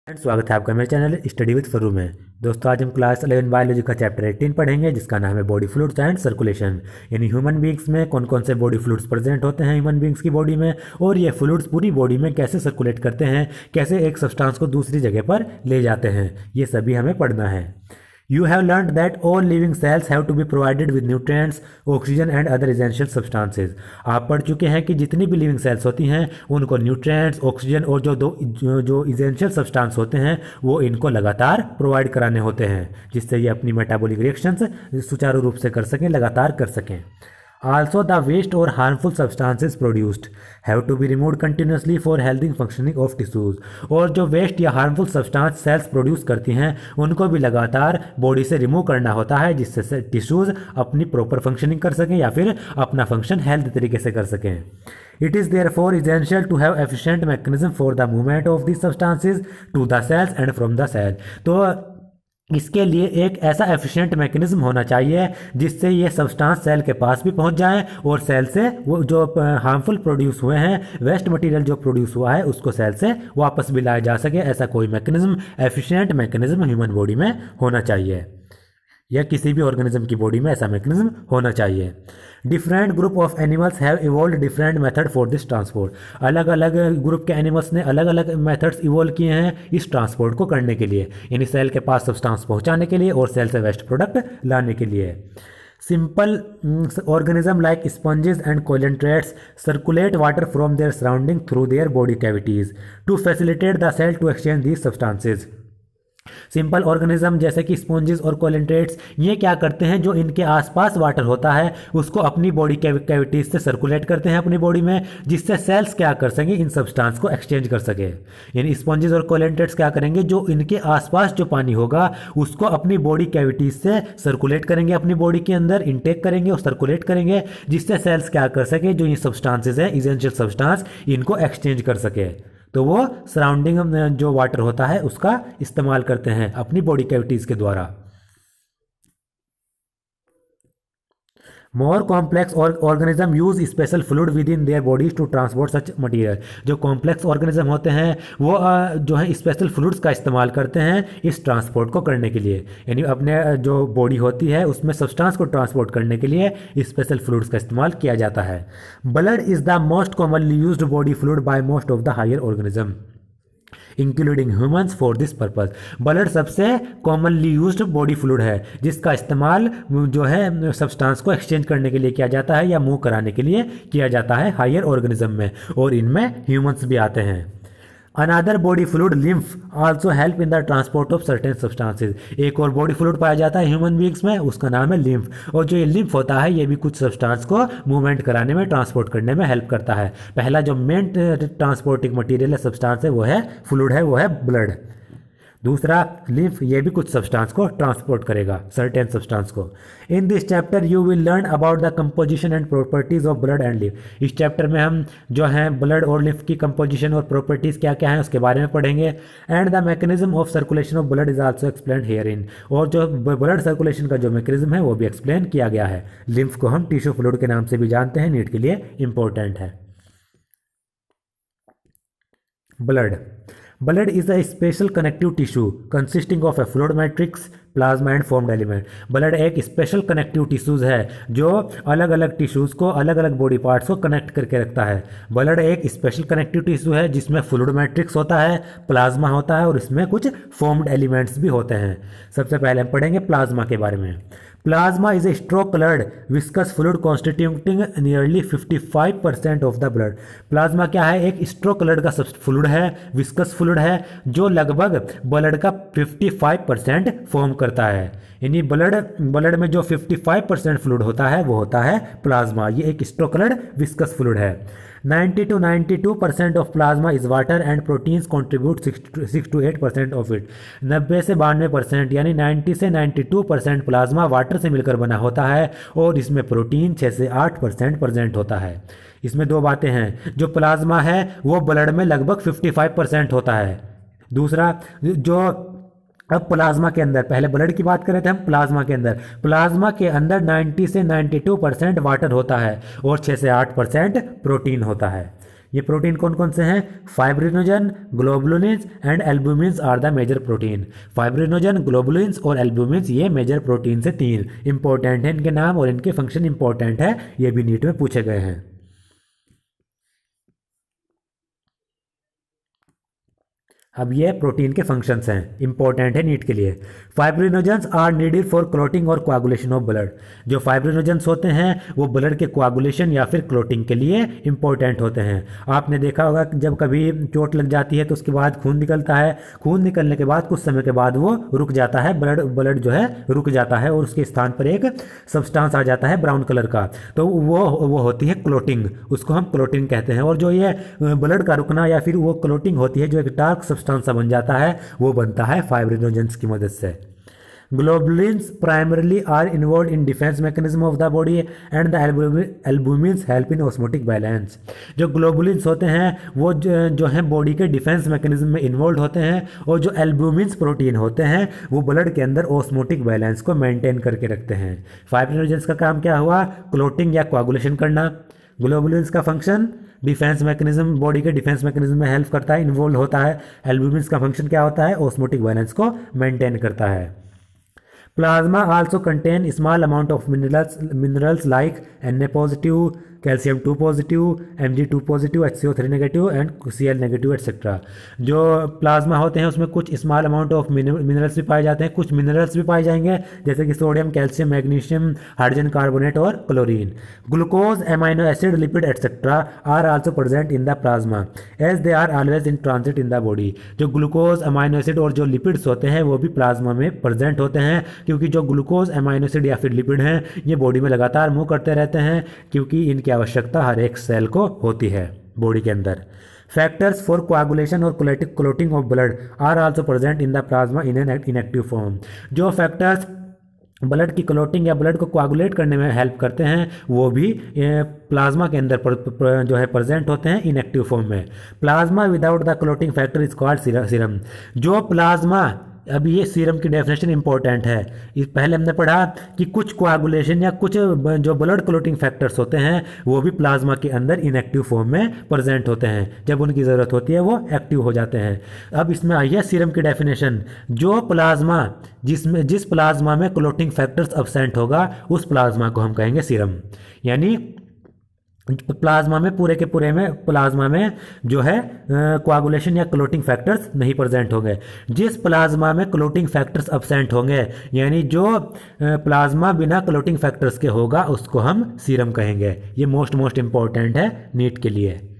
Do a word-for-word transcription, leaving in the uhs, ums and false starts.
And स्वागत है आपका मेरे चैनल स्टडी विद फरू में। दोस्तों आज हम क्लास इलेवन बायोलॉजी का चैप्टर एटीन पढ़ेंगे जिसका नाम है बॉडी फ्लूइड्स एंड सर्कुलेशन। यानी ह्यूमन बींग्स में कौन कौन से बॉडी फ्लूइड्स प्रेजेंट होते हैं ह्यूमन बींग्स की बॉडी में, और ये फ्लूइड्स पूरी बॉडी में कैसे सर्कुलेट करते हैं, कैसे एक सब्सटेंस को दूसरी जगह पर ले जाते हैं, ये सभी हमें पढ़ना है। You have learned that all living cells have to be provided with nutrients, oxygen and other essential substances। आप पढ़ चुके हैं कि जितनी भी लिविंग सेल्स होती हैं उनको न्यूट्रिएंट्स, ऑक्सीजन और जो दो जो, जो इसेंशियल सब्सटेंस होते हैं वो इनको लगातार प्रोवाइड कराने होते हैं जिससे ये अपनी मेटाबॉलिक रिएक्शंस सुचारू रूप से कर सकें, लगातार कर सकें। Also, the waste or harmful substances produced have to be removed continuously for healthy functioning of tissues। और जो वेस्ट या हार्मफुल सब्सटेंस सेल्स प्रोड्यूस करती हैं उनको भी लगातार बॉडी से रिमूव करना होता है जिससे टिश्यूज अपनी प्रॉपर फंक्शनिंग कर सकें या फिर अपना फंक्शन हेल्थ तरीके से कर सकें। It is therefore essential to have efficient mechanism for the movement of these substances to the cells and from the cell। तो इसके लिए एक ऐसा एफिशिएंट मैकेनिज्म होना चाहिए जिससे ये सब्सटेंस सेल के पास भी पहुंच जाए और सेल से वो जो हार्मफुल प्रोड्यूस हुए हैं, वेस्ट मटेरियल जो प्रोड्यूस हुआ है उसको सेल से वापस भी लाया जा सके। ऐसा कोई mechanism, efficient mechanism human body में होना चाहिए या किसी भी ऑर्गेनिज्म की बॉडी में ऐसा मैकेनिज्म होना चाहिए। Different group of animals have evolve different method for this transport. अलग अलग ग्रुप के एनिमल्स ने अलग अलग मेथड्स इवॉल्व किए हैं इस ट्रांसपोर्ट को करने के लिए, यानी सेल के पास सब्सटेंस पहुंचाने के लिए और सेल से वेस्ट प्रोडक्ट लाने के लिए। Simple organism like sponges and coelenterates circulate water from their surrounding through their body cavities to facilitate the cell to exchange these substances। Simple organism जैसे कि स्पॉन्जेस और कोलेंट्रेट्स ये क्या करते हैं, जो इनके आसपास वाटर होता है उसको अपनी बॉडी कैविटीज से सर्कुलेट करते हैं अपनी बॉडी में, जिससे सेल्स क्या कर सकें, इन सब्सटेंस को एक्सचेंज कर सके। यानी स्पॉन्जेस और कोलेंट्रेट्स क्या करेंगे, जो इनके आसपास जो पानी होगा उसको अपनी बॉडी कैविटीज से सर्कुलेट करेंगे, अपनी बॉडी के अंदर इनटेक करेंगे और सर्कुलेट करेंगे, जिससे सेल्स क्या कर सके, जो ये सब्सटेंसेस है इसेंशियल सब्सटेंस, इनको एक्सचेंज कर सके। तो वो सराउंडिंग जो वाटर होता है उसका इस्तेमाल करते हैं अपनी बॉडी कैविटीज के द्वारा। More complex organism use special fluid within their bodies to transport such material. जो कॉम्प्लेक्स ऑर्गेनिज्म होते हैं वो जो है स्पेशल फ्लूइड्स का इस्तेमाल करते हैं इस ट्रांसपोर्ट को करने के लिए, यानी अपने जो बॉडी होती है उसमें सब्सटेंस को ट्रांसपोर्ट करने के लिए स्पेशल फ्लूइड्स का इस्तेमाल किया जाता है। Blood is the most commonly used body fluid by most of the higher organism including humans for this purpose. Blood सबसे कॉमनली यूज्ड बॉडी फ्लूइड है जिसका इस्तेमाल जो है सब्सटेंस को एक्सचेंज करने के लिए किया जाता है या मूव कराने के लिए किया जाता है हायर ऑर्गेनिज्म में, और इनमें ह्यूमंस भी आते हैं। Another body fluid lymph also help in the transport of certain substances. एक और बॉडी फ्लूइड पाया जाता है ह्यूमन बींग्स में, उसका नाम है लिम्फ, और जो ये लिम्फ होता है ये भी कुछ सब्सटेंस को मूवमेंट कराने में, ट्रांसपोर्ट करने में हेल्प करता है। पहला जो मेन ट्रांसपोर्टिंग मटेरियल है, सब्सटेंस है, वो है फ्लूइड है, वो है ब्लड। दूसरा लिम्फ, ये भी कुछ सब्सटेंस को ट्रांसपोर्ट करेगा, सर्टेन सब्सटेंस को। In this chapter you will learn about the composition and properties of blood and lymph. इस चैप्टर में हम जो है ब्लड और लिम्फ की कंपोजिशन और प्रॉपर्टीज क्या क्या हैं उसके बारे में पढ़ेंगे। And the mechanism of circulation of blood is also explain here in. और जो ब्लड सर्कुलेशन का जो मैकेनिज्म है वो भी एक्सप्लेन किया गया है। लिम्फ को हम टिश्यू फ्लूइड के नाम से भी जानते हैं, नीट के लिए इंपॉर्टेंट है। Blood Blood is a special connective tissue consisting of a fluid matrix, plasma and formed element. Blood एक स्पेशल कनेक्टिव टिश्यूज है जो अलग अलग टिश्यूज को, अलग अलग बॉडी पार्ट्स को कनेक्ट करके रखता है। ब्लड एक स्पेशल कनेक्टिव टिश्यू है जिसमें फ्लूइड मैट्रिक्स होता है, प्लाज्मा होता है और इसमें कुछ फॉर्म्ड एलिमेंट्स भी होते हैं। सबसे पहले हम पढ़ेंगे प्लाज्मा के बारे में। Plasma is a straw coloured viscous fluid constituting nearly fifty five percent of the blood. Plasma क्या है, एक स्ट्रो कलर्ड का फ्लूइड है, विस्कस फ्लूइड है जो लगभग ब्लड का फिफ्टी फाइव परसेंट फॉर्म करता है। यानी ब्लड ब्लड में जो फिफ्टी फाइव परसेंट फ्लूइड होता है वो होता है प्लाज्मा। ये एक स्ट्रो कलर्ड विस्कस फ्लूइड है। Ninety two ninety two percent of plasma is water and proteins contribute six to eight percent of it. नब्बे से बानवे परसेंट यानी नाइंटी से ninety two percent plasma water से मिलकर बना होता है और इसमें प्रोटीन छः से आठ परसेंट प्रेजेंट होता है। इसमें दो बातें हैं, जो प्लाज्मा है वो ब्लड में लगभग फिफ्टी फाइव परसेंट होता है। दूसरा, जो अब प्लाज्मा के अंदर, पहले ब्लड की बात करें थे हम, प्लाज्मा के अंदर प्लाज्मा के अंदर नाइंटी से नाइंटी टू परसेंट वाटर होता है और छः से आठ परसेंट प्रोटीन होता है। ये प्रोटीन कौन कौन से हैं? Fibrinogen, globulins and albumins are the major protein. Fibrinogen, globulins और एल्बुमिन्स ये मेजर प्रोटीन से तीन इंपॉर्टेंट हैं, इनके नाम और इनके फंक्शन इंपॉर्टेंट है, ये भी नीट में पूछे गए हैं। अब ये प्रोटीन के फंक्शंस हैं, इंपॉर्टेंट है नीट के लिए। Fibrinogens are needed for clotting और कोआगुलेशन ऑफ ब्लड। जो फाइब्रिनोजेंस होते हैं वो ब्लड के कोआगुलेशन या फिर क्लोटिंग के लिए इंपॉर्टेंट होते हैं। आपने देखा होगा कि जब कभी चोट लग जाती है तो उसके बाद खून निकलता है, खून निकलने के बाद कुछ समय के बाद वो रुक जाता है, ब्लड ब्लड जो है रुक जाता है और उसके स्थान पर एक सब्सटेंस आ जाता है ब्राउन कलर का, तो वो वो होती है क्लोटिंग, उसको हम क्लोटिंग कहते हैं। और जो ये ब्लड का रुकना या फिर वो क्लोटिंग होती है, जो एक डार्क सब्सटेंस सा बन जाता है, वो बनता है फाइब्रिनोजेंस की मदद से। Globulins primarily are involve in defence mechanism of the body and the albumins help in osmotic balance. जो ग्लोबुलिन्स होते हैं वो जो, जो है बॉडी के डिफेंस मैकेनिज्म में इन्वॉल्व होते हैं, और जो एल्बुमिन्स प्रोटीन होते हैं वो ब्लड के अंदर ऑस्मोटिक बैलेंस को मेंटेन करके रखते हैं। फाइब्रिनोजेंस का काम क्या हुआ? क्लोटिंग या कोआगुलेशन करना। ग्लोबुलिन्स का फंक्शन डिफेंस मैकेनिज्म, बॉडी के डिफेंस मैकेनिज्म में हेल्प करता है, इन्वॉल्व होता है। एल्बुमिन्स का फंक्शन क्या होता है? ऑस्मोटिक बैलेंस को मेंटेन करता है। Plasma also contain small amount of minerals minerals like N A positive, calcium two positive, M G two positive, H C O three negative and C L negative etcetera. जो plasma होते हैं उसमें कुछ small amount of minerals भी पाए जाते हैं, कुछ मिनरल्स भी पाए जाएंगे जैसे कि sodium, calcium, magnesium, hydrogen carbonate और chlorine. Glucose, amino acid, lipid etcetera are also present in the plasma as they are always in transit in the body. जो ग्लूकोज, अमाइनो एसिड और जो लिपिड्स होते हैं वो भी प्लाज्मा में present होते हैं, क्योंकि जो ग्लूकोज, अमाइनो एसिड या फिर लिपिड हैं ये बॉडी में लगातार मूव करते रहते हैं, क्योंकि इनकी आवश्यकता हर एक सेल को होती है बॉडी के अंदर। फैक्टर्स फॉर कोआगुलेशन और clotting of blood are also present in the plasma in an inactive form. जो फैक्टर्स ब्लड की क्लोटिंग या ब्लड को कोआगुलेट करने में हेल्प करते हैं वो भी प्लाज्मा के अंदर पर, पर, जो है प्रेजेंट होते हैं इनएक्टिव फॉर्म में। Plasma without the clotting factor is called serum. जो प्लाज्मा, अब ये सीरम की डेफिनेशन इंपॉर्टेंट है। इस पहले हमने पढ़ा कि कुछ कोआगुलेशन या कुछ जो ब्लड क्लोटिंग फैक्टर्स होते हैं वो भी प्लाज्मा के अंदर इनएक्टिव फॉर्म में प्रेजेंट होते हैं, जब उनकी ज़रूरत होती है वो एक्टिव हो जाते हैं। अब इसमें आई है सीरम की डेफिनेशन। जो प्लाज्मा जिसमें जिस प्लाज्मा में क्लोटिंग फैक्टर्स अब्सेंट होगा उस प्लाज्मा को हम कहेंगे सीरम। यानी प्लाज्मा में पूरे के पूरे में प्लाज्मा में जो है कोआगुलेशन या क्लोटिंग फैक्टर्स नहीं प्रेजेंट होंगे। जिस प्लाज्मा में क्लोटिंग फैक्टर्स अब्सेंट होंगे, यानी जो प्लाज्मा बिना क्लोटिंग फैक्टर्स के होगा उसको हम सीरम कहेंगे। ये मोस्ट मोस्ट इंपॉर्टेंट है नीट के लिए।